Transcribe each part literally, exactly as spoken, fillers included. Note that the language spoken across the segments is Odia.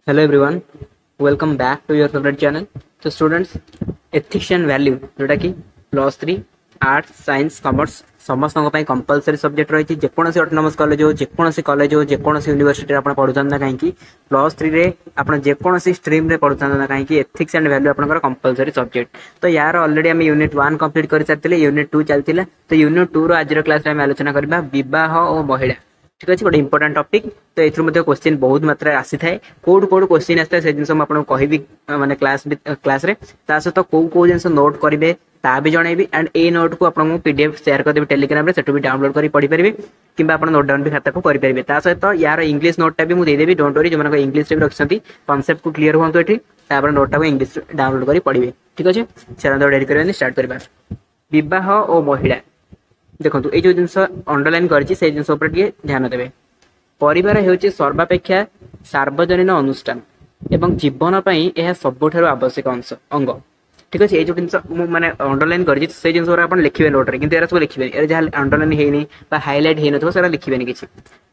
Hello everyone, welcome back to your favorite channel. So students, ethics and value जोटा कि plus three arts science commerce समस्त कंपलसरी सब्जेक्ट रही जेकोसी ऑटोनोमस कॉलेज हो जेकोसी कॉलेज हो जेकोसी यूनिवर्सिटी आप पढ़ुता ना कहीं प्लस थ्री रे आप जेकोसी स्ट्रीम रे पढ़ुता ना कहीं एथिक्स एंड वैल्यू आपंकर कंपलसरी सब्जेक्ट तो यार ऑलरेडी आम यूनिट वन कंप्लीट कर सारी यूनिट टू चलता तो यूनिट टू आज क्लास में आलोचना करवा बह और महिला ठीक अच्छे गोटे इंपोर्टाट टॉपिक तो ये क्वेश्चन बहुत मात्रा आसी थाए कौट कौट क्वेश्चन आसता है जिन आपको कहबी माने क्लास क्लास रे ता सहित कौ कौ जिन नोट करेंगे ता भी जनइबी एंड ए नोट को आपको पीडीएफ शेयर करदेवी टेलीग्राम से भी डाउनलोड कर पढ़ी पारे कि नोट डाउन भी खाता को करेंगे ता सहित यार इंग्लिश नोटा भी मुझे डोंट वरी जो इंग्लिश भी रखिंट कनसेप्ट को क्लीयर हूँ ये नोटा को इंग्लिश डाउनलोड कर पढ़े ठीक अच्छे चलो डेरी कर स्टार्ट करवा बह और महिला देखो ये जो जिन अंडरलाइन कर जिनस ध्यान देवे परिवार हूँ सर्वापेक्षा सार्वजनीन अनुष्ठान एवं जीवन यह सबुठ आवश्यक अंश अंग ठीक अच्छे ये जो जिन मैंने अंडरलाइन कर जिन आप लिखे नोट्रे कि सब लिखे जहाँ अंडरलाइन होनी हाइलाइट हो ना लिखे किसी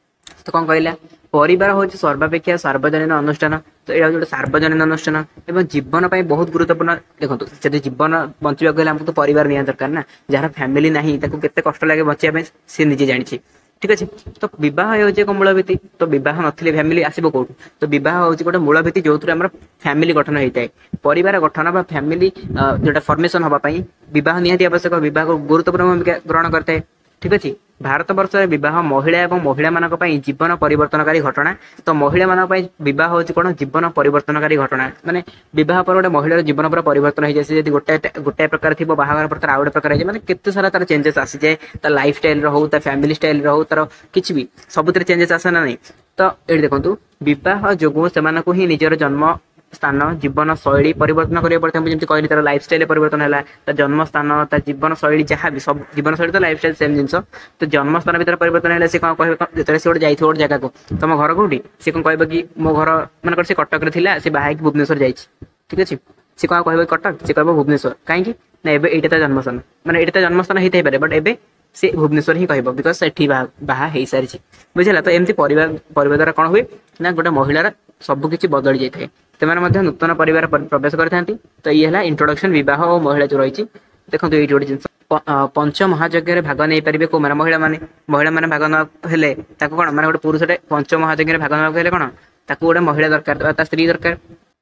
तो कौन कहला परिवार हूँ सर्वापेक्षा सार्वजनीन अनुष्ठान तो यह गोटे सार्वजनीन अनुष्ठान एवं जीवन पर बहुत गुरुत्वपूर्ण देखो जब जीवन बचाक गले आमको तो परिवार निया दरकार ना जार फैमिली ना केते कष्ट लगे बचाई सी निजे जानी ठीक अच्छे तो बह हूँ एक मूलभित्ति तो बह नथिले फैमिली आसो कौट तो बह हूँ गोटे मूलभित्ति जो आम फैमिली गठन होता है परिवार गठन फैमिली जोटा फॉर्मेशन हाँपाई बह निहाती आवश्यक बह को गुरुत्वपूर्ण भूमिका ग्रहण करता है ठीक अच्छे भारत वर्ष में बह महिला और महिला मानक जीवन परिवर्तनकारी घटना तो महिला मानक बह हूँ कौन जीवन परिवर्तनकारी घटना माने बह पर गोटे महिलार जीवन पूरा परिवर्तन हो जाए गोटे गोटाए प्रकार थी बाहर पर आउ गोटे प्रकार है केते सारा तार चेंजेस आसी जाए लाइफ स्टाइल हो फैमिली स्टाइल हो तार किसी भी सबुत चेंजेस आसे ना नहीं तो ये देखो बह जो से ही निजर जन्म स्थान जीवन शैली परिवर्तन करा पड़ता है जमी कहली तार लाइफ स्टाइल परिवर्तन है जन्म स्थान जीवन शैली जहाँ भी सब जीवन शैली तो लाइफ स्टाइल सेम जिन तो जन्म स्थान भर परिवर्तन है कौन कह जो सी गोटे जाइए गोटे जगह को तुम घर कौटी सी कौन कह कि मो घर मन से कटक सी बाहर भुवनेश्वर जाइए ठीक अच्छे सी कौन कह कटक सी कह भुवनेश्वर कहीं ना एटा जन्मस्थान मैंने ये जन्मस्थान होता है बट एवं से भुवनेश्वर ही कह बिकज से बाहा हो सारी बुझेगा तो एमती परिवार परिवार द्वारा कौन हुए ना गोटे महिलार सबकि बदली जाए से नूतन परिवार प्रवेश करते तो ये है इंट्रोडक्शन बह और महिला जो रही देखो ये गोटे जिन पंच महायज्ञ भाग नहीं पारे कौ मैंने महिला मैंने महिला मैंने भाग नहेले कौन मैंने गोटे पुरुषटे पंच महायज्ञ भाग ना कौन ताकू गोटे महिला दरकार स्त्री दरकार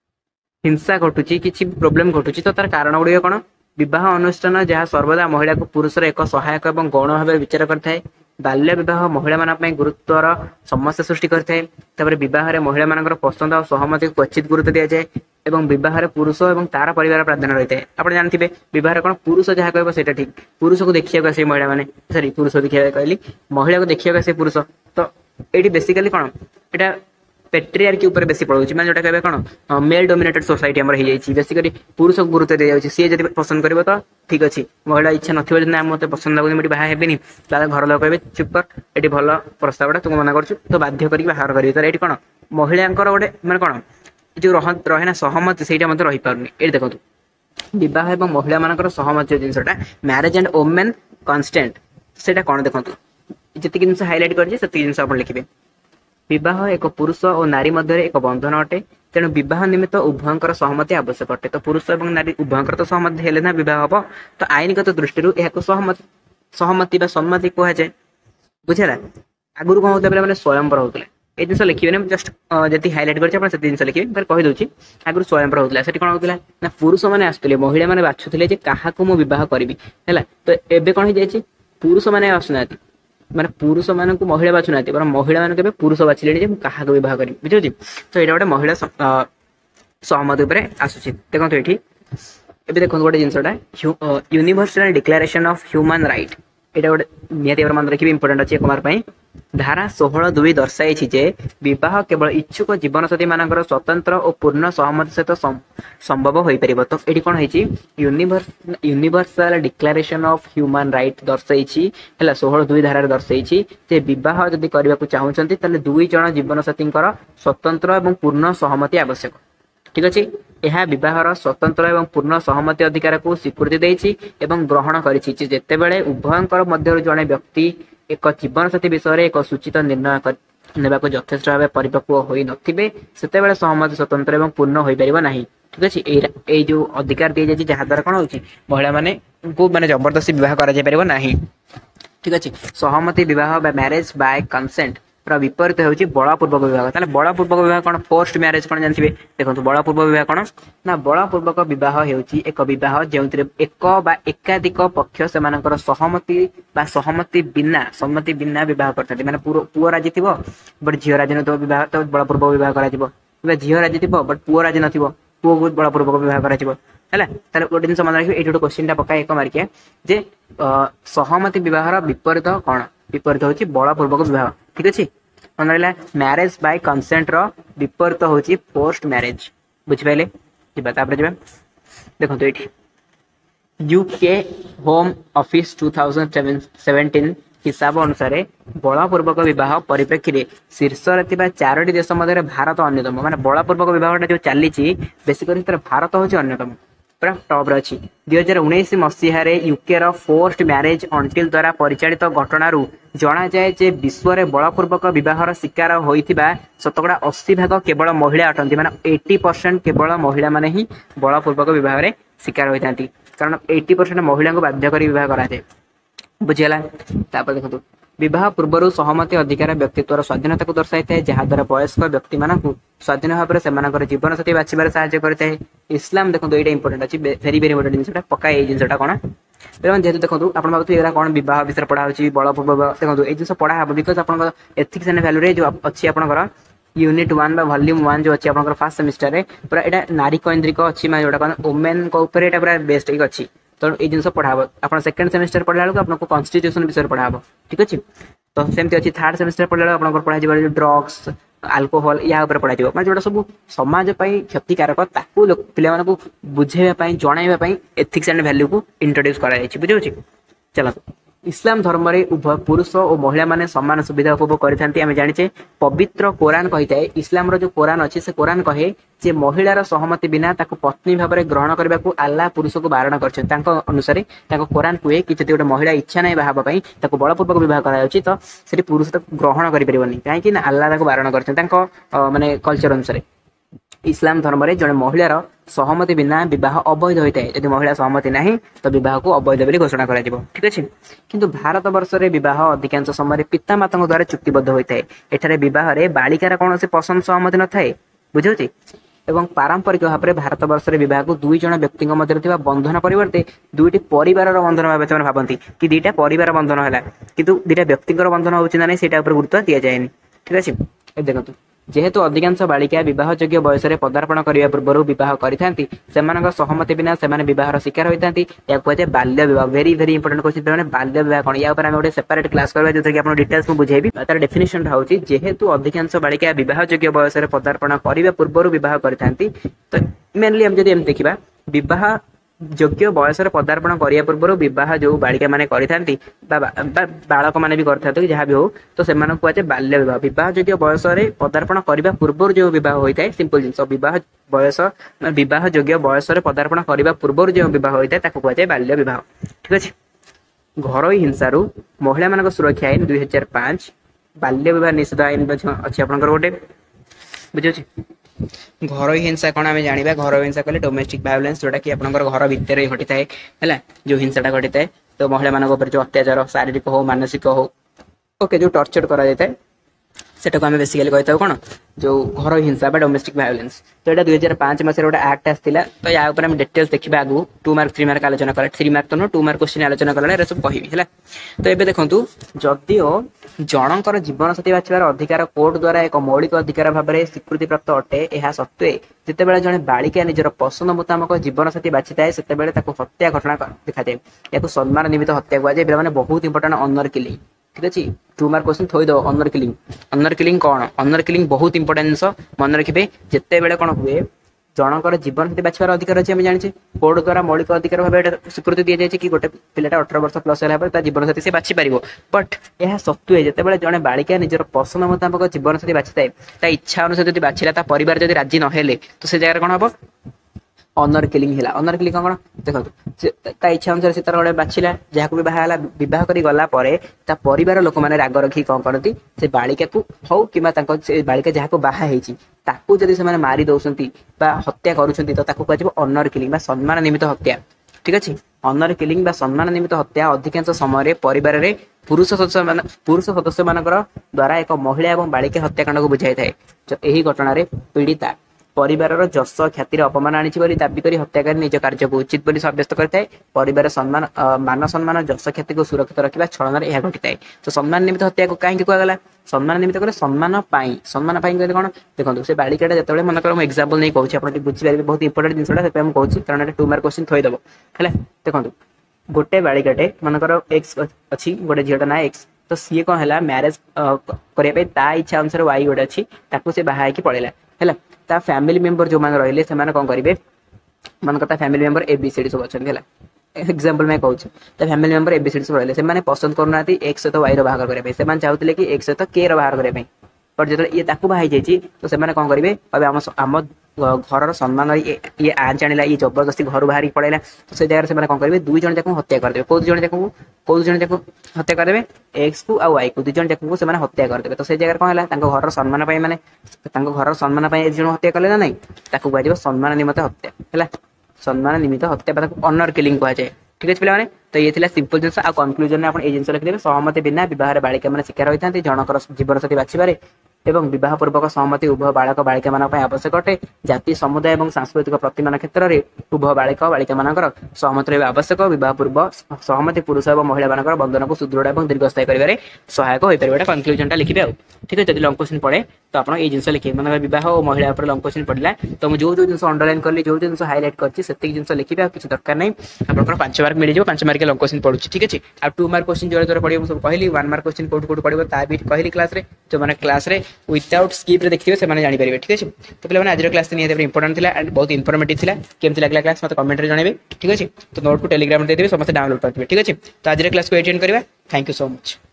हिंसा घटुची किसी प्रोब्लेम घटुची तो तार कारण गुड़िक कौन बह अनुष्ठान जहाँ सर्वदा महिला को पुरुषर एक सहायक और गौण भाव विचार करता बाल्य बह महिला मान गुरुत्वर समस्या सृष्टि करता बह महिला मान पसंद और सहमति को क्वचित गुरुत्व दि जाए और बह पुरुष और तार परिवार प्राधान्य रही है आप जानते बह कौन पुरुष जहाँ कह से ठीक पुरुष को देखा आसे महिला मैंने सरी पुरुष देखा कहली महिला को देखा आसे पुरुष तो ये बेसिकली कौन यहाँ पेट्रियार्की ऊपर बेसी पड़ो मैं जोटा कहे कौन मेल डोमिनेटेड सोसाइटी आम हो बेसिकली पुरुष को गुरुत्व दी जाए सी जब पसंद कर तो ठीक अच्छे महिला इच्छा ना मत पसंद लगुनि मुझे बाहर हेनी घर लोग कहे चुप कर ये भल प्रस्तावटा तुम मना कर तो बाध्य कर बाहर करेंगे तो ये कौन महिला गोटे मैंने कौन जो रहे ना सहमति से रही पार ये देखो बह और महिला मान सहमति जिनसा मैरेज एंड वोमेन कन्स्टेंट से कौन देखो जी जिन हाइलाइट कर जिन आप लिखे बह एक पुरुष और नारी मध्य एक बंधन अटे तेणु बह निमित्त उभयंकर सहमति आवश्यक अटे तो पुरुष और नारी उभयंकर तो सहमति हेले ना बह हम तो आईनगत दृष्टि सहमति सहमति सम्मति कह जाए बुझेगा आगुरी कौन होता है स्वयंवर होता है ये जिन लिखे ना जस्ट जी हाइलाइट कर जिन लिखे कहीदे आगुरी स्वयंवर होता है कौन होता ना पुरुष मैंने आसुले महिला मैंने बाछुले क्या मुझे बह करी है तो एवं कौन हो जाए पुरुष मैंने आसुना माने पुरुष मान को महिला बाछुना महिला मान पुरुष बाछिले क्या बह करी बुझे तो यहाँ गोटे महिला सहमति आसूसी देखो ये देखो गोटे जिनसा universal declaration of human right यहाँ गोटे निहती मन रखिए इंपोर्टेंट अच्छे कुमार धारा षोहल दुई दर्शाई जे बह केवल इच्छुक जीवन साथी मान स्वतंत्र और पूर्ण सहमति सहित संभव हो पार तो ये कौन है universal declaration of human right दर्शाई है षोहल दुई धारा दर्शाई जे बह जदि करने को चाहते दुई जन जीवन साथी स्वतंत्र और पूर्ण सहमति आवश्यक ठीक अच्छे यह बहर स्वतंत्र और पूर्ण सहमति अधिकार को स्वीकृति देती ग्रहण करते उभयंकर मध्य जड़े व्यक्ति एक जीवन साथी विषय एक सूचित निर्णय ନେବାକୁ ଯଥେଷ୍ଟ ଭାବେ ପରିପକ୍ୱ ହୋଇ ନଥିବେ ସେତେବେଳେ ସହମତି ସ୍ୱତନ୍ତ୍ର ଏବଂ ପୂର୍ଣ୍ଣ ହୋଇପାରିବ ନାହିଁ। ଠିକ ଅଛି, ଏଇ ଏଇ ଯୋଉ ଅଧିକାର ଦିଆଯାଇଛି ଯାହା ଦ୍ୱାରା କଣ ହଉଛି ମହିଳା ମାନଙ୍କୁ ମାନେ ଜବରଦସ୍ତି ବିବାହ କରାଯାଇ ପାରିବ ନାହିଁ। ଠିକ ଅଛି, ସହମତି ବିବାହ ବା ମ୍ୟାରେଜ ବାଇ କନସେଣ୍ଟ ର ବିପରୀତ ହେଉଛି ବଳପୂର୍ବକ ବିବାହ। ତାହେଲେ ବଳପୂର୍ବକ ବିବାହ କଣ? ଫୋର୍ସଡ ମ୍ୟାରେଜ କଣ ଜାଣିଥିବେ? ଦେଖନ୍ତୁ ବଳପୂର୍ବକ ବିବାହ କଣ ନା ବଳପୂର୍ବକ ବିବାହ ହେଉଛି ଏକ ବିବାହ ଯେଉଁଥିରେ ଏକ ବା ଏକାଧିକ ପକ୍ଷ ସେମାନଙ୍କର ସହମତି ବା ସହମତି ବିନା ସମ୍ମତି ବିନା ବିବାହ କରିଥାନ୍ତି। ମାନେ ପୁଅ ପୁଅ ରାଜି ଥିବ ବଟ ଝିଅ ରାଜି ନଥିବ, ବିବାହ ତ ବଳପୂର୍ବକ ବିବାହ କରାଯିବ। କିମ୍ବା ଝିଅ ରାଜି ଥିବ ବଟ ପୁଅ ରାଜି ନଥିବ, ପୁଅକୁ ବଳପୂର୍ବକ ବିବାହ କରାଯିବ। ହେଲା, ତାହେଲେ ଗୋଟେ ଜିନିଷ ମନେ ରଖିବେ, ଏଇଠି ଗୋଟେ କ୍ୱେଶ୍ଚିନ୍ ଟା ପକାଏ ଏକ ମାର୍କିଆ ଯେ ସହମତି ବିବାହର ବିପରୀତ କଣ? ବିପରୀତ ହେଉଛି ବଳପୂର୍ବକ ବିବାହ। ଠିକ ଅଛି, ମନେ ରହିଲା। ମ୍ୟାରେଜ ବାଇ କନସେଣ୍ଟ ର ବିପରୀତ ହେଉଛି ଫୋର୍ସଡ ମ୍ୟାରେଜ। ବୁଝିପାରିଲେ? ଯିବା ତାପରେ ଯିବା, ଦେଖନ୍ତୁ ଏଇଠି UK home office two thousand seventeen ହିସାବ ଅନୁସାରେ ବଳପୂର୍ବକ ବିବାହ ପରିପ୍ରେକ୍ଷୀରେ ଶୀର୍ଷରେ ଥିବା ଚାରୋଟି ଦେଶ ମଧ୍ୟରେ ଭାରତ ଅନ୍ୟତମ। ମାନେ ବଳପୂର୍ବକ ବିବାହଟା ଯୋଉ ଚାଲିଛି ବେଶୀ କରି ସେଥିରେ ଭାରତ ହେଉଛି ଅନ୍ୟତମ, ପୁରା ଟପରେ ଅଛି। ଦୁଇ ହଜାର ଉଣେଇଶ ମସିହାରେ ୟୁକେର ଫୋର୍ସଡ ମ୍ୟାରେଜ ଅନ୍ଟିଲ ଦ୍ୱାରା ପରିଚାଳିତ ଘଟଣାରୁ ଜଣାଯାଏ ଯେ ବିଶ୍ୱରେ ବଳପୂର୍ବକ ବିବାହର ଶିକାର ହୋଇଥିବା ଶତକଡ଼ା ଅଶୀ ଭାଗ କେବଳ ମହିଳା ଅଟନ୍ତି। ମାନେ ଏଇଟି ପରସେଣ୍ଟ କେବଳ ମହିଳା ମାନେ ହିଁ ବଳପୂର୍ବକ ବିବାହରେ ଶିକାର ହୋଇଥାନ୍ତି, କାରଣ ଏଇଟି ପରସେଣ୍ଟ ମହିଳାଙ୍କୁ ବାଧ୍ୟ କରି ବିବାହ କରାଯାଏ। ବୁଝିଗଲା? ତାପରେ ଦେଖନ୍ତୁ ବିବାହ ପୂର୍ବରୁ ସହମତି ଅଧିକାର ବ୍ୟକ୍ତିତ୍ୱର ସ୍ୱାଧୀନତାକୁ ଦର୍ଶାଇଥାଏ, ଯାହାଦ୍ୱାରା ବୟସ୍କ ବ୍ୟକ୍ତିମାନଙ୍କୁ ସ୍ୱାଧୀନ ଭାବରେ ସେମାନଙ୍କର ଜୀବନସାଥୀ ବାଛିବାରେ ସାହାଯ୍ୟ କରିଥାଏ। ଇସଲାମ ଦେଖନ୍ତୁ ଏଇଟା ଇମ୍ପୋର୍ଟାଣ୍ଟ ଅଛି, ଭେରି ଭେରି ଇମ୍ପୋର୍ଟାଣ୍ଟ ଜିନିଷଟା ପକାଏ। ଏଇ ଜିନିଷଟା କଣ ଯେହେତୁ ଦେଖନ୍ତୁ ଆପଣ ଭାବୁଥିବେ ଏଗୁଡ଼ା କଣ ବିବାହ ବିଷୟରେ ପଢା ହଉଛି ବଳପୂର୍ବକ ବିବାହ, ଦେଖନ୍ତୁ ଏଇ ଜିନିଷ ପଢା ହବ ବିକଜ ଆପଣଙ୍କ ଏଥିକ୍ସ ଆଣ୍ଡ ଭ୍ୟାଲୁରେ ଯୋଉ ଅଛି ଆପଣଙ୍କର ୟୁନିଟ୍ ୱାନ୍ ବା ଭଲ୍ୟୁମ ୱାନ୍ ଯୋଉ ଅଛି ଆପଣଙ୍କର ଫାର୍ଷ୍ଟ ସେମିଷ୍ଟରରେ ପୁରା ଏଇଟା ନାରୀ କୈନ୍ଦ୍ରିକ ଅଛି, ମାନେ ଯୋଉଟା କଣ ଓମେନଙ୍କ ଉପରେ ଏଇଟା ପୁରା ବେଷ୍ଟ ହେଇକି ଅଛି। ତେଣୁ ଏଇ ଜିନିଷ ପଢା ହବ। ଆପଣ ସେକେଣ୍ଡ ସେମିଷ୍ଟର ପଢିଲା ବେଳକୁ ଆପଣଙ୍କୁ କନଷ୍ଟିଟ୍ୟୁସନ ବିଷୟରେ ପଢା ହବ। ଠିକ ଅଛି, ତ ସେମିତି ଅଛି ଥାର୍ଡ ସେମିଷ୍ଟର ପଢିଲା ବେଳକୁ ଆପଣଙ୍କର ପଢାଯିବ ଡ୍ରଗ୍ସ ଆଲକୋହଲ ୟା ଉପରେ ପଢାଯିବ। ମାନେ ଯୋଉଟା ସବୁ ସମାଜ ପାଇଁ କ୍ଷତିକାରକ ତାକୁ ପିଲାମାନଙ୍କୁ ବୁଝେଇବା ପାଇଁ ଜଣାଇବା ପାଇଁ ଏଥିକ୍ସ ଆଣ୍ଡ ଭ୍ୟାଲ୍ୟୁକୁ ଇଣ୍ଟ୍ରୋଡ୍ୟୁସ କରାଯାଇଛି। ବୁଝିହଉଛି? ଚାଲନ୍ତୁ, ଇସଲାମ ଧର୍ମରେ ଉଭୟ ପୁରୁଷ ଓ ମହିଳାମାନେ ସମାନ ସୁବିଧା ଉପଭୋଗ କରିଥାନ୍ତି। ଆମେ ଜାଣିଛେ ପବିତ୍ର କୋରାନ କହିଥାଏ, ଇସଲାମର ଯୋଉ କୋରାନ ଅଛି ସେ କୋରାନ କହେ ଯେ ମହିଳାର ସହମତି ବିନା ତାକୁ ପତ୍ନୀ ଭାବରେ ଗ୍ରହଣ କରିବାକୁ ଆଲ୍ଲାହ ପୁରୁଷକୁ ବାରଣ କରିଛନ୍ତି। ତାଙ୍କ ଅନୁସାରେ ତାଙ୍କ କୋରାନ କୁହେ କି ଯଦି ଗୋଟେ ମହିଳା ଇଚ୍ଛା ନାହିଁ ବାହା ହେବା ପାଇଁ, ତାକୁ ବଳପୂର୍ବକ ବିବାହ କରାଯାଉଛି, ତ ସେଠି ପୁରୁଷ ତାକୁ ଗ୍ରହଣ କରିପାରିବନି, କାହିଁକି ନା ଆଲ୍ଲାହ ତାକୁ ବାରଣ କରିଛନ୍ତି ତାଙ୍କ ମାନେ କଲଚର ଅନୁସାରେ। ଇସଲାମ ଧର୍ମରେ ଜଣେ ମହିଳାର ସହମତି ବିନା ବିବାହ ଅବୈଧ ହୋଇଥାଏ। ଯଦି ମହିଳା ସହମତି ନାହିଁ ତ ବିବାହକୁ ଅବୈଧ ବୋଲି ଘୋଷଣା କରାଯିବ। ଠିକ ଅଛି, କିନ୍ତୁ ଭାରତ ବର୍ଷରେ ବିବାହ ଅଧିକାଂଶ ସମୟରେ ପିତାମାତାଙ୍କ ଦ୍ୱାରା ଚୁକ୍ତିବଦ୍ଧ ହୋଇଥାଏ। ଏଠାରେ ବିବାହରେ ବାଳିକାର କୌଣସି ପସନ୍ଦ ସହମତି ନଥାଏ। ବୁଝିହଉଛି? ଏବଂ ପାରମ୍ପରିକ ଭାବରେ ଭାରତ ବର୍ଷରେ ବିବାହକୁ ଦୁଇ ଜଣ ବ୍ୟକ୍ତିଙ୍କ ମଧ୍ୟରେ ଥିବା ବନ୍ଧନ ପରିବର୍ତ୍ତେ ଦୁଇଟି ପରିବାରର ବନ୍ଧନ ଭାବେ ସେମାନେ ଭାବନ୍ତି କି ଦିଟା ପରିବାର ବନ୍ଧନ ହେଲା, କିନ୍ତୁ ଦିଟା ବ୍ୟକ୍ତିଙ୍କର ବନ୍ଧନ ହଉଛି ନା ନାହିଁ ସେଇଟା ଉପରେ ଗୁରୁତ୍ୱ ଦିଆଯାଏନି। ଠିକ ଅଛି, ଏ ଦେଖନ୍ତୁ ଯେହେତୁ ଅଧିକାଂଶ ବାଳିକା ବିବାହ ଯୋଗ୍ୟ ବୟସରେ ପଦାର୍ପଣ କରିବା ପୂର୍ବରୁ ବିବାହ କରିଥାନ୍ତି, ସେମାନଙ୍କ ସହମତି ବିନା ସେମାନେ ବିବାହର ଶିକାର ହୋଇଥାନ୍ତି। ଏହାକୁ କୁହାଯାଏ ବାଲ୍ୟ ବିବାହ। ଭେରି ଭେରି ଇମ୍ପୋର୍ଟାଣ୍ଟ କ୍ୱେଶ୍ଚିନ୍, ମାନେ ବାଲ୍ୟ ବିବାହ କଣ? ୟା ଉପରେ ଆମେ ଗୋଟେ ସେପାରେଟ କ୍ଲାସ କରିବା ଯୋଉଥିରେ କି ଆପଣ ଡିଟେଲ୍ସ ମୁଁ ବୁଝେଇବି। ତାର ଡେଫିନିସନ ଟା ହଉଛି ଯେହେତୁ ଅଧିକାଂଶ ବାଳିକା ବିବାହ ଯୋଗ୍ୟ ବୟସରେ ପଦାର୍ପଣ କରିବା ପୂର୍ବରୁ ବିବାହ କରିଥାନ୍ତି, ତ ମେନଲି ଆମେ ଯଦି ଏମିତି ଦେଖିବା ବିବାହ ଯୋଗ୍ୟ ବୟସରେ ପଦାର୍ପଣ କରିବା ପୂର୍ବରୁ ବିବାହ ଯୋଉ ବାଳିକା ମାନେ କରିଥାନ୍ତି ବା ବାଳକ ମାନେ ବି କରିଥାନ୍ତି ଯାହା ବି ହଉ, ତ ସେମାନଙ୍କୁ କୁହାଯାଏ ବାଲ୍ୟ ବିବାହ। ବିବାହ ଯୋଗ୍ୟ ବୟସରେ ପଦାର୍ପଣ କରିବା ପୂର୍ବରୁ ଯେଉଁ ବିବାହ ହୋଇଥାଏ, ସିମ୍ପଲ ଜିନିଷ, ବିବାହ ବୟସ ବିବାହ ଯୋଗ୍ୟ ବୟସରେ ପଦାର୍ପଣ କରିବା ପୂର୍ବରୁ ଯେଉଁ ବିବାହ ହୋଇଥାଏ ତାକୁ କୁହାଯାଏ ବାଲ୍ୟ ବିବାହ। ଠିକ ଅଛି, ଘରୋଇ ହିଂସାରୁ ମହିଳାମାନଙ୍କ ସୁରକ୍ଷା ଆଇନ ଦୁଇ ହଜାର ପାଞ୍ଚ, ବାଲ୍ୟ ବିବାହ ନିଷେଧ ଆଇନ ମଧ୍ୟ ଅଛି ଆପଣଙ୍କର ଗୋଟେ। ବୁଝିହଉଛି? ଘରୋଇ ହିଂସା କଣ ଆମେ ଜାଣିବା। ଘରୋଇ ହିଂସା କହିଲେ ଡୋମେଷ୍ଟିକ ଭାয়োଲେନ୍ସ, ଯୋଉଟା କି ଆପଣଙ୍କର ଘର ଭିତରେ ଘଟିଥାଏ। ହେଲା, ଯୋଉ ହିଂସାଟା ଘଟିଥାଏ, ତ ମହିଳାମାନଙ୍କ ଉପରେ ଯୋଉ ଅତ୍ୟାଚାର ଶାରୀରିକ ହଉ ମାନସିକ ହଉ, ଓକେ, ଯୋଉ ଟର୍ଚର କରାଯାଇଥାଏ ସେଟାକୁ ଆମେ ବେସିକାଲି କହିଥାଉ କଣ, ଯୋଉ ଘରୋଇ ହିଂସା ବା ଡୋମେଷ୍ଟିକ ଭାয়োଲେନ୍ସ। ତ ଏଇଟା ଦୁଇ ହଜାର ପାଞ୍ଚ ମସିହାରେ ଗୋଟେ ଆକ୍ଟ ଆସିଥିଲା। ତ ୟା ଉପରେ ଆମେ ଡିଟେଲ୍ସ ଦେଖିବା ଆଗକୁ, ଟୁ ମାର୍କ ଥ୍ରୀ ମାର୍କ ଆଲୋଚନା କଲେ, ଥ୍ରୀ ମାର୍କ ତ ନୁହଁ ଟୁ ମାର୍କ କ୍ୱେଶ୍ଚିନ୍ ଆଲୋଚନା କଲା ଏରା ସବୁ କହିବି। ହେଲା, ତ ଏବେ ଦେଖନ୍ତୁ ଯଦିଓ ଜଣଙ୍କର ଜୀବନସାଥୀ ବାଛିବାର ଅଧିକାର କୋର୍ଟ ଦ୍ୱାରା ଏକ ମୌଳିକ ଅଧିକାର ଭାବରେ ସ୍ୱୀକୃତିପ୍ରାପ୍ତ ଅଟେ, ଏହା ସତ୍ତ୍ୱେ ଯେତେବେଳେ ଜଣେ ବାଳିକା ନିଜର ପସନ୍ଦ ମୁତାବକ ଜୀବନସାଥୀ ବାଛିଥାଏ ସେତେବେଳେ ତାକୁ ହତ୍ୟା ଘଟଣା ଦେଖାଯାଏ। ଏହାକୁ ସମ୍ମାନ ନିମିତ୍ତ ହତ୍ୟା କୁହାଯାଏ। ପିଲାମାନେ ବହୁତ ଇମ୍ପୋର୍ଟାଣ୍ଟ, ଅନର କିଲିଂ। ଠିକ ଅଛି, ଟୁ ମାର୍କ କ୍ୱେଶ୍ଚିନ୍ ଥୋଇଦବ ଅନର କିଲିଂ। ଅନର କିଲିଂ କଣ? ଅନର କିଲିଂ ବହୁତ ଇମ୍ପୋର୍ଟାଣ୍ଟ ଜିନିଷ, ମନେ ରଖିବେ। ଯେତେବେଳେ କଣ ହୁଏ ଜଣଙ୍କର ଜୀବନସାଥୀ ବାଛିବାର ଅଧିକାର ଅଛି, ଆମେ ଜାଣିଛେ କୋର୍ଟ ଦ୍ୱାରା ମୌଳିକ ଅଧିକାର ଭାବେ ଏଟା ସ୍ୱୀକୃତି ଦିଆଯାଇଛି କି ଗୋଟେ ପିଲାଟା ଅଠର ବର୍ଷ ପ୍ଲସ ହେଲା ପରେ ତା ଜୀବନସାଥୀ ସେ ବାଛି ପାରିବ। ବଟ୍ ଏହା ସତ୍ତ୍ୱେ ଯେତେବେଳେ ଜଣେ ବାଳିକା ନିଜର ପସନ୍ଦ ମୁତାବକ ଜୀବନସାଥୀ ବାଛିଥାଏ, ତା ଇଚ୍ଛା ଅନୁସାରେ ଯଦି ବାଛିଲା, ତା ପରିବାର ଯଦି ରାଜି ନହେଲେ, ତ ସେ ଜାଗାରେ କଣ ହବ, ଅନର କିଲିଂ ହେଲା। ଅନର କିଲିଂ କଣ ଦେଖନ୍ତୁ, ତା ଇଚ୍ଛା ଅନୁସାରେ ସେ ତାର ଗୋଟେ ବାଛିଲା, ଯାହାକୁ ବି ବାହା ହେଲା, ବିବାହ କରି ଗଲା ପରେ ତା ପରିବାର ଲୋକମାନେ ରାଗ ରଖି କଣ କରନ୍ତି, ସେ ବାଳିକାକୁ ହଉ କିମ୍ବା ତାଙ୍କ ସେ ବାଳିକା ଯାହାକୁ ବାହା ହେଇଛି ତାକୁ ଯଦି ସେମାନେ ମାରି ଦଉଛନ୍ତି ବା ହତ୍ୟା କରୁଛନ୍ତି ତ ତାକୁ କୁହାଯିବ ଅନର କିଲିଂ ବା ସମ୍ମାନ ନିମିତ୍ତ ହତ୍ୟା। ঠিক ଅଛି। ଅନର କିଲିଂ ବା ସମ୍ମାନ ନିମିତ୍ତ ହତ୍ୟା ଅଧିକାଂଶ ସମୟରେ ପରିବାରରେ ପୁରୁଷ ସଦସ୍ୟ ମାନ ପୁରୁଷ ସଦସ୍ୟ ମାନଙ୍କର ଦ୍ୱାରା ଏକ ମହିଳା ଏବଂ ବାଳିକା ହତ୍ୟାକାଣ୍ଡକୁ ବୁଝାଇଥାଏ। ଏହି ଘଟଣାରେ ପୀଡ଼ିତା ପରିବାରର ଯଶ ଖ୍ୟାତିର ଅପମାନ ଆଣିଛି ବୋଲି ଦାବି କରି ହତ୍ୟାକାରୀ ନିଜ କାର୍ଯ୍ୟକୁ ଉଚିତ ବୋଲି ସାବ୍ୟସ୍ତ କରିଥାଏ। ପରିବାର ସମ୍ମାନ ମାନ ସମ୍ମାନ ଯଶ ଖ୍ୟାତିକୁ ସୁରକ୍ଷିତ ରଖିବା ଛଳନାରେ ଏହା ଘଟିଥାଏ। ତ ସମ୍ମାନ ନିମିତ୍ତ ହତ୍ୟାକୁ କାହିଁକି କୁହାଗଲା? ସମ୍ମାନ ନିମିତ୍ତ କହିଲେ ସମ୍ମାନ ପାଇଁ। ସମ୍ମାନ ପାଇଁ କହିଲେ କଣ ଦେଖନ୍ତୁ, ସେ ବାଳିକାଟା ଯେତେବେଳେ ମନେକର ମୁଁ ଏକ୍ସାମ୍ପଲ ନେଇ କହୁଛି, ଆପଣ ଟିକେ ବୁଝିପାରିବେ, ବହୁତ ଇମ୍ପୋର୍ଟାଣ୍ଟ ଜିନିଷଟା, ସେଥିପାଇଁ ମୁଁ କହୁଛି କାରଣ ଏଟା ଟୁ ମାର୍କ କ୍ୱେଶ୍ଚିନ୍ ଥୋଇଦେବ ହେଲା। ଦେଖନ୍ତୁ ଗୋଟେ ବାଳିକାଟେ ମନେକର ଏକ୍ସ ଅଛି, ଗୋଟେ ଝିଅଟା ନା ଏକ୍ସ, ତ ସିଏ କଣ ହେଲା ମ୍ୟାରେଜ କରିବା ପାଇଁ ତା ଇଚ୍ଛା ଅନୁସାରେ ୱାଇ ଗୋଟେ ଅଛି, ତାକୁ ସେ ବାହା ହେଇକି ପଳେଇଲା ହେଲା। ତା ଫ୍ୟାମିଲି ମେମ୍ବର ଯୋଉମାନେ ରହିଲେ ସେମାନେ କଣ କରିବେ, ମନେକର ତା family member A B C D ସବୁ ଅଛନ୍ତି ହେଲା, ଏକ୍ସାମ୍ପଲ ପାଇଁ କହୁଛି, ତା family member A B C D ସବୁ ରହିଲେ, ସେମାନେ ପସନ୍ଦ କରୁନାହାନ୍ତି ଏକ୍ସ ସହିତ ୱାଇ ର ବାହାଘର କରିବା ପାଇଁ, ସେମାନେ ଚାହୁଥିଲେ କି ଏକ୍ସ ସହିତ କେ ର ବାହାଘର କରିବା ପାଇଁ। ବଟ୍ ଯେତେବେଳେ ଇଏ ତାକୁ ବାହା ହେଇଯାଇଛି ତ ସେମାନେ କଣ କରିବେ, କହିବେ ଆମ ଆମ ଘରର ସମ୍ମାନ ଇଏ ଆଞ୍ଚ ଆଣିଲା, ଇଏ ଜବରଦସ୍ତି ଘରୁ ବାହାରିକି ପଳେଇଲା, ତ ସେ ଜାଗାରେ ସେମାନେ କଣ କରିବେ, ଦୁଇ ଜଣ ଯାକୁ ହତ୍ୟା କରିଦେବେ। କୋଉ ଦୁଇ ଜଣ ଯାକୁ କୋଉ ଦୁଇ ଜଣ ଯାକୁ ହତ୍ୟା କରିଦେବେ, ଏକ୍ସ କୁ ଆଉ ୱାଇ କୁ, ଦୁଇ ଜଣ ଯାକୁ ସେମାନେ ହତ୍ୟା କରିଦେବେ। ତ ସେ ଜାଗାରେ କଣ ହେଲା, ତାଙ୍କ ଘରର ସମ୍ମାନ ପାଇଁ, ମାନେ ତାଙ୍କ ଘରର ସମ୍ମାନ ପାଇଁ ଏ ଜଣ ହତ୍ୟା କଲେ ନା ନାଇଁ, ତାକୁ କୁହାଯିବ ସମ୍ମାନ ନିମିତ୍ତ ହତ୍ୟା ହେଲା। ସମ୍ମାନ ନିମିତ୍ତ ହତ୍ୟା ବା ତାକୁ ଅନର କିଲିଂ କୁହାଯାଏ। ঠিক ଅଛି ପିଲାମାନେ, ତ ଇଏ ଥିଲା ସିମ୍ପଲ ଜିନିଷ। ଆଉ କନକ୍ଲୁଜନରେ ଆପଣ ଏଇ ଜିନିଷ ଲେଖିଦେବେ, ସହମତି ବିନା ବିବାହରେ ବାଳିକା ମାନେ ଶିକାର ହୋଇଥାନ୍ତି ଜଣଙ୍କର ଜୀବନସାଥୀ ବାଛିବାରେ ଏବଂ ବିବାହ ପୂର୍ବକ ସହମତି ଉଭୟ ବାଳକ ବାଳିକା ମାନଙ୍କ ପାଇଁ ଆବଶ୍ୟକ ଅଟେ। ଜାତି ସମୁଦାୟ ଏବଂ ସାଂସ୍କୃତିକ ପ୍ରତିମାନ କ୍ଷେତ୍ରରେ ଉଭୟ ବାଳିକା ବାଳିକା ମାନଙ୍କର ସହମତି ରହିବା ଆବଶ୍ୟକ। ବିବାହ ପୂର୍ବ ସହମତି ପୁରୁଷ ଏବଂ ମହିଳା ମାନଙ୍କର ବନ୍ଧନକୁ ସୁଦୃଢ ଏବଂ ଦୀର୍ଘସ୍ଥାୟୀ କରିବାରେ ସହାୟକ ହୋଇପାରିବ। ଏଟା କନକ୍ଲୁଜନଟା ଲିଖିବେ ଆଉ ঠিক ଅଛି। ଯଦି ଲଙ୍ଗ କ୍ୱେଶ୍ଚିନ୍ ପଡେ ତ ଆପଣ ଏଇ ଜିନିଷ ଲିଖିବେ, ମାନେ ବିବାହ ଓ ମହିଳା ଉପରେ ଲଙ୍ଗ କ୍ୱେଶ୍ଚିନ୍ ପଡିଲା ତ ମୁଁ ଯୋଉ ଯୋଉ ଜିନିଷ ଅଣ୍ଡରଲାଇନ୍ କଲି, ଯୋଉ ଜିନିଷ ହାଇଲାଇଟ୍ କରିଛି ସେତିକି ଜିନିଷ ଲିଖିବେ, ଆଉ କିଛି ଦରକାର ନାହିଁ। ଆପଣଙ୍କର ପାଞ୍ଚ ମାର୍କ ମିଳିଯିବ, ପାଞ୍ଚ ମାର୍କ ଲଙ୍ଗ କ୍ୱେଶ୍ଚିନ୍ ପଡୁଛି ଠିକ୍ ଅଛି। ଆଉ ଟୁ ମାର୍କ କ୍ୱେଶ୍ଚିନ୍ ଯୋଉରା ଯୋଉରା ପଡିବ ମୁଁ ସବୁ କହିଲି, ୱାନ୍ ମାର୍କ କ୍ୱେଶ୍ଚିନ୍ କୋଉଠୁ କୋଉଠୁ ପଡିବ ତା ବି କହିଲି କ୍ଲାସରେ, ଯୋଉମାନେ କ୍ଲାସରେ ୱିଦାଉଟ୍ ସ୍କିପ୍ ରେ ଦେଖିଥିବେ ସେମାନେ ଜାଣିପାରିବେ ଠିକ୍ ଅଛି। ତ ପିଲାମାନେ ଆଜିର କ୍ଲାସ ନିହାତି ଭାବରେ ଇମ୍ପୋର୍ଟାଣ୍ଟ ଥିଲା ଆଣ୍ଡ ବହୁତ ଇନଫର୍ମେଟିଭ ଥିଲା। କେମିତି ଲାଗିଲା କ୍ଲାସ ମତେ କମେଣ୍ଟରେ ଜଣାଇବେ ଠିକ୍ ଅଛି। ତ ନୋଟକୁ ଟେଲିଗ୍ରାମରେ ଦେଇଦେବେ, ସମସ୍ତେ ଡାଉନଲୋଡ୍ କରିଦେବେ ଠିକ୍ ଅଛି। ତ ଆଜିର କ୍ଲାସକୁ ଏଇଠି ଏଣ୍ଡ କରିବା। Thank you so much.